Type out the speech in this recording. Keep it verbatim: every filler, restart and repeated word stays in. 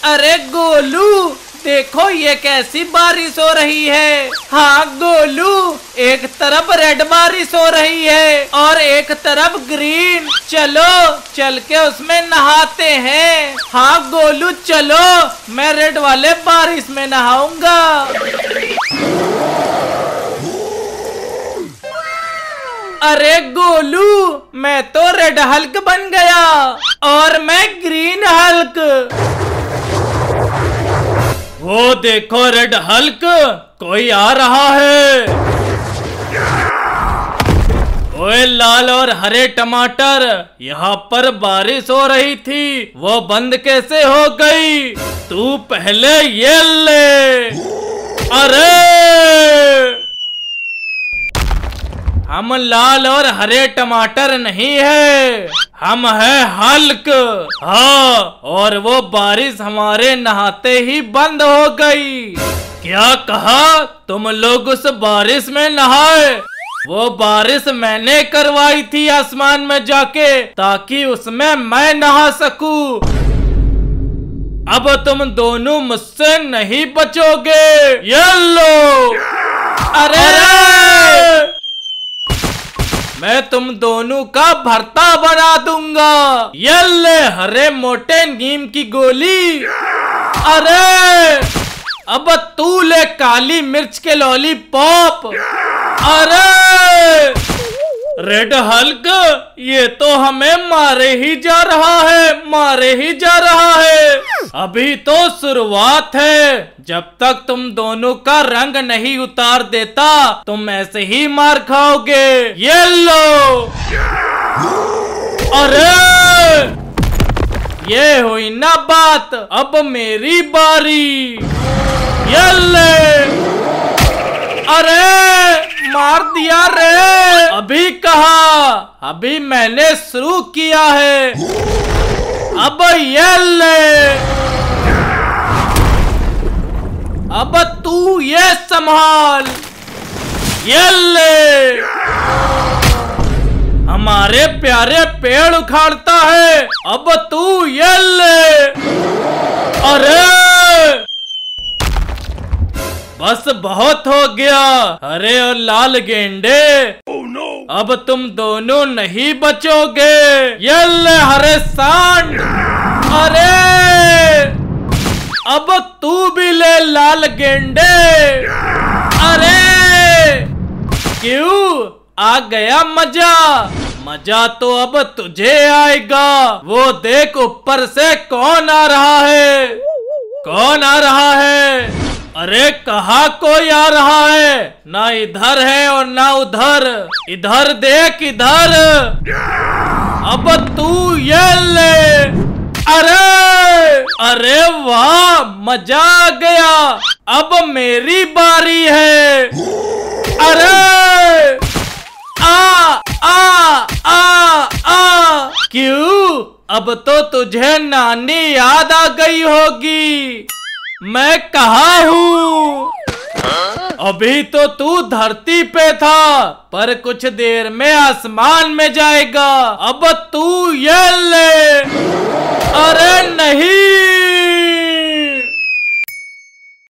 अरे गोलू देखो ये कैसी बारिश हो रही है। हाँ गोलू, एक तरफ रेड बारिश हो रही है और एक तरफ ग्रीन। चलो चल के उसमें नहाते हैं। हाँ गोलू चलो, मैं रेड वाले बारिश में नहाऊंगा। अरे गोलू, मैं तो रेड हल्क बन गया और मैं ग्रीन हल्क। वो देखो रेड हल्क, कोई आ रहा है। ओए लाल और हरे टमाटर, यहाँ पर बारिश हो रही थी, वो बंद कैसे हो गई? तू पहले ये ले। अरे हम लाल और हरे टमाटर नहीं है, हम है हल्क। हाँ, और वो बारिश हमारे नहाते ही बंद हो गई। क्या कहा? तुम लोग उस बारिश में नहाए? वो बारिश मैंने करवाई थी आसमान में जाके, ताकि उसमें मैं नहा सकूं। अब तुम दोनों मुझसे नहीं बचोगे। ये लो। अरे, अरे! मैं तुम दोनों का भरता बना दूंगा। ये ले हरे मोटे नीम की गोली। अरे अब तू ले काली मिर्च के लॉलीपॉप। अरे रेड हल्क, ये तो हमें मारे ही जा रहा है, मारे ही जा रहा है। अभी तो शुरुआत है, जब तक तुम दोनों का रंग नहीं उतार देता तुम ऐसे ही मार खाओगे। ये लो। अरे ये हुई ना बात, अब मेरी बारी। ये ले। अरे मार दिया रे। अभी कहा, अभी मैंने शुरू किया है। अब ये ले। अब तू ये संभाल। ये ले। हमारे प्यारे पेड़ उखाड़ता है, अब तू ये ले। अरे बस बहुत हो गया हरे और लाल गेंडे। oh, no. अब तुम दोनों नहीं बचोगे। ये ले हरे सांड। अरे अब तू भी ले लाल गेंडे। अरे क्यों? आ गया मजा। मजा तो अब तुझे आएगा। वो देख ऊपर से कौन आ रहा है। कौन आ रहा है? अरे कहाँ कोई आ रहा है? ना इधर है और ना उधर। इधर देख, इधर। अब तू ये ले। अरे अरे वाह, मजा आ गया। अब मेरी बारी है। अरे आ आ आ आ क्यों? अब तो तुझे नानी याद आ गई होगी। मैं कहाँ हूँ? अभी तो तू धरती पे था, पर कुछ देर में आसमान में जाएगा। अब तू ये ले। अरे नहीं।